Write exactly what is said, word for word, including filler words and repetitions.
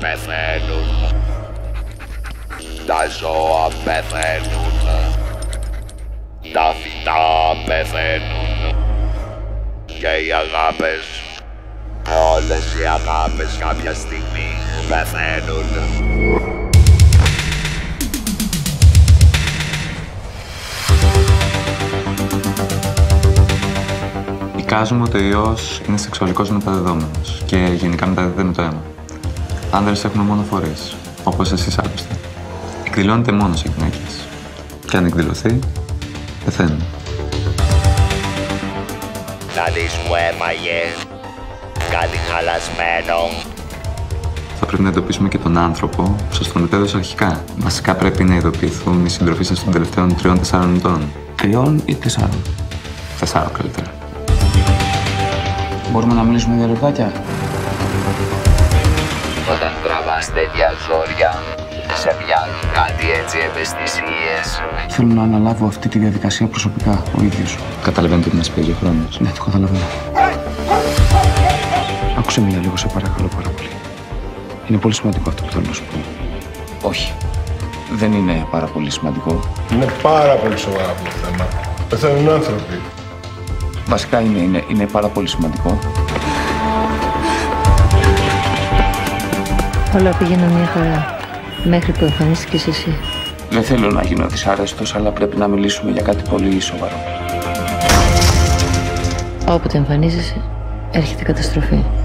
πεθαίνουν. Τα ζώα πεθαίνουν. Τα φυτά πεθαίνουν. Και οι αγάπες, όλες οι αγάπες κάποια στιγμή πεθαίνουν. Εικάζουμε ότι ο ιός είναι σεξουαλικός μεταδεδόμενος και γενικά μεταδίδεται με το αίμα. Άνδρες έχουν μόνο φορείς, όπως εσείς άλλωστε. Εκδηλώνεται μόνο σε γυναίκες. Και αν εκδηλωθεί, πεθαίνουν. Να δεις που έφαγε κάτι χαλασμένο. Θα πρέπει να εντοπίσουμε και τον άνθρωπο που σας τον μετέδωσε αρχικά. Βασικά πρέπει να ειδοποιηθούν οι συντροφοί σας των τελευταίων τριών τεσσάρων ετών. Τριών ή τεσσάρων? Τεσσάρων καλύτερα. Μπορούμε να μιλήσουμε δύο λεπτάκια? Όταν τραβάς τέτοια ζόρια, σε πιάνουν κάτι έτσι ευαισθησίες. Θέλω να αναλάβω αυτή τη διαδικασία προσωπικά, ο ίδιος. Καταλαβαίνετε ότι μας παίζει ο χρόνος. Ναι, το καταλαβαίνω. Άκουσε με για λίγο, σε παρακαλώ πάρα πολύ. Είναι πολύ σημαντικό αυτό που θέλω να σου πω. Όχι. Δεν είναι πάρα πολύ σημαντικό. Είναι πάρα πολύ σοβαρό αυτό το θέμα. Πεθαίνουν άνθρωποι. Βασικά είναι, είναι, είναι πάρα πολύ σημαντικό. Όλα πήγαιναν μια χαρά. Μέχρι που εμφανίστηκες εσύ. Δεν θέλω να γίνω δυσάρεστος, αλλά πρέπει να μιλήσουμε για κάτι πολύ σοβαρό. Όποτε εμφανίζεσαι, έρχεται καταστροφή.